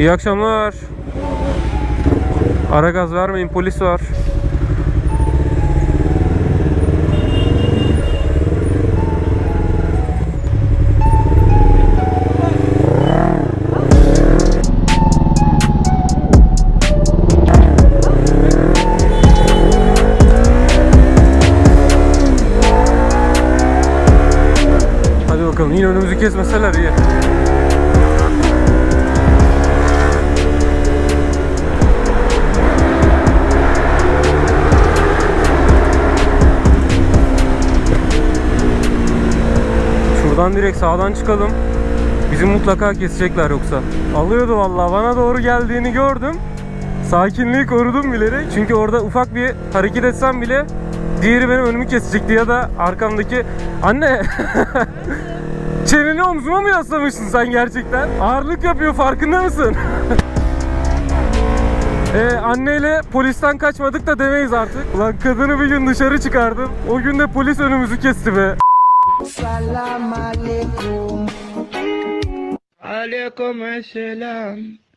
İyi akşamlar. Ara gaz vermeyin, polis var. Hadi bakalım, yine önümüzü kesmeseler iyi. Şuradan direkt sağdan çıkalım. Bizi mutlaka kesecekler yoksa. Alıyordu vallahi, bana doğru geldiğini gördüm. Sakinliği korudum bilerek. Çünkü orada ufak bir hareket etsem bile diğeri benim önümü kesecekti ya da arkamdaki... Anne! Çeneni omzuma mı yaslamışsın sen gerçekten? Ağırlık yapıyor, farkında mısın? Anneyle polisten kaçmadık da demeyiz artık. Ulan kadını bir gün dışarı çıkardım. O gün de polis önümüzü kesti be. Salam aleyküm. Aleyküm selam.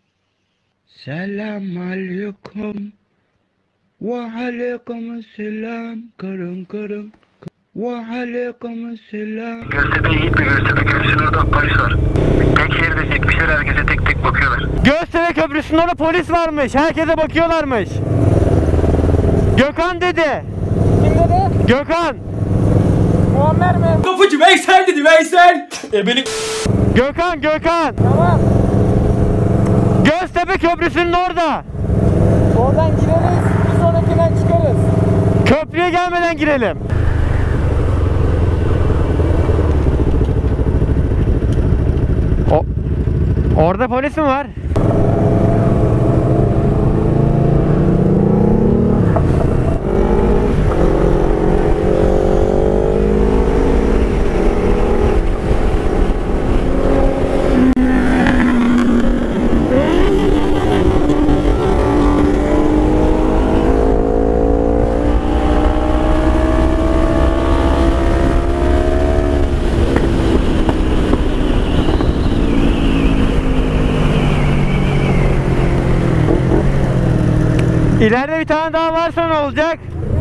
Selam aleyküm. Ve aleyküm selam. Karın karın. Ve aleyküm selam. Göztepe'ye gitme, Göztepe Köprüsü'nün orada polis var. Tek şeride çekmişler, herkese tek tek bakıyorlar. Göztepe Köprüsü'nde orada polis varmış. Herkese bakıyorlarmış. Gökhan dedi. Kim dedi? Gökhan. Muammer mi? Kapıcı Veysel dedi, Veysel. Benim Gökhan. Tamam. Göztepe Köprüsü'nün orada. Oradan gireriz. Bir sonrakinden çıkarız. Köprüye gelmeden girelim. Orada polis mi var? İleride bir tane daha varsa ne olacak?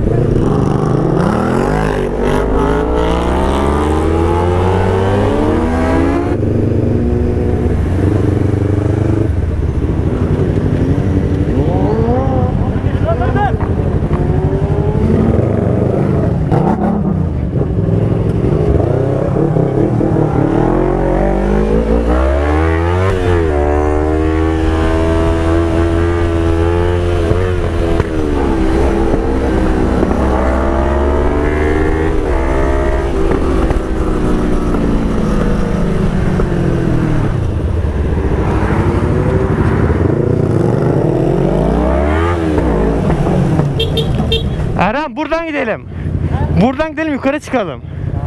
Eren, buradan gidelim. Buradan gidelim, yukarı çıkalım.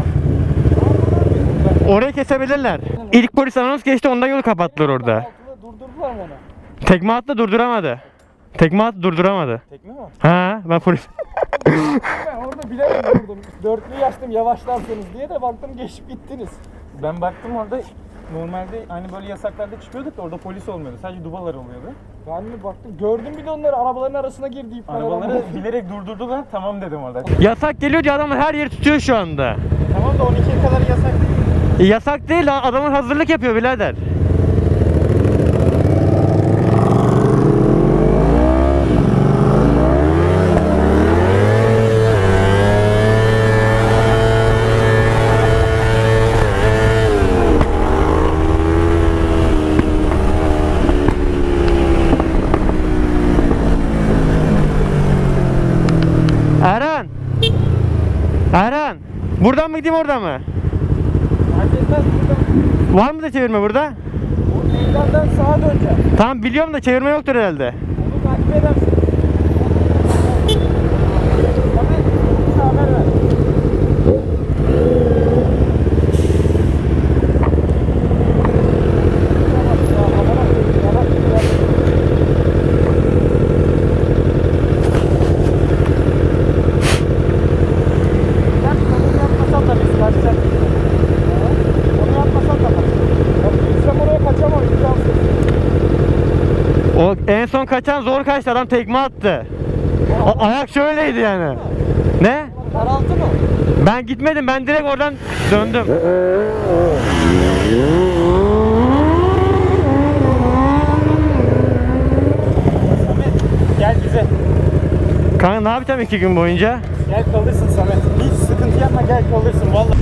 Orayı kesebilirler. İlk polis anons geçti, ondan yolu kapattılar orada. Durdurdular mı onu? Tekme attı, durduramadı. Tekme attı, durduramadı. Tekme mi? Ha, ben polis. Ben orada bilerek durdum. Dörtlüyü açtım yavaşlarsınız diye de baktım geçip gittiniz. Ben baktım orada normalde hani böyle yasaklarda çıkıyorduk da orada polis olmuyordu. Sadece dubalar oluyordu. Ben de baktım. Gördüm bir de onları arabaların arasına girdi ipler. Arabaları bilerek durdurdular. Tamam dedim orada. Yasak geliyor diye adamlar her yeri tutuyor şu anda. Tamam da 12'ye kadar yasak. Yasak değil, adamın hazırlık yapıyor birader. Eren, buradan mı gideyim oradan mı? Fark etmez burada. Var mı da çevirme burada? O meydandan sağa döneceğim. Tamam biliyorum da çevirme yoktur herhalde. Onu takip edersin. Tabii haber ver. En son kaçan zor kaçtı, adam tekme attı. Ayak şöyleydi yani. Ne? Karaltı mı? Ben gitmedim, ben direkt oradan döndüm. Samet gel bize. Kanka ne yapacağım 2 gün boyunca? Gel kalırsın Samet. Hiç sıkıntı yapma, gel kalırsın vallahi.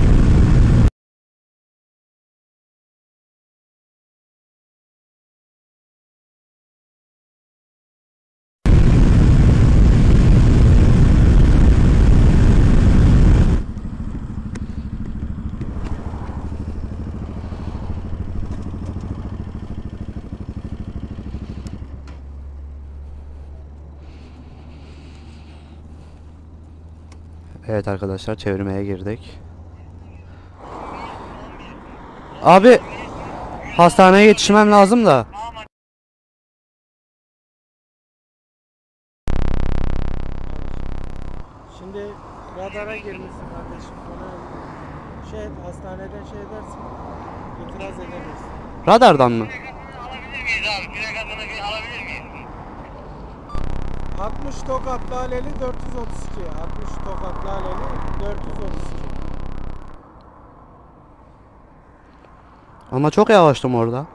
Evet arkadaşlar, çevirmeye girdik. Abi hastaneye yetişmem lazım da. Şimdi radara girmişsin kardeşim. Bana hastaneden edersin. İtiraz edemeyiz. Radardan mı? 60 Tokatlı Aleli 432. 60 Tokatlı Aleli 432. Ama çok yavaştım orada.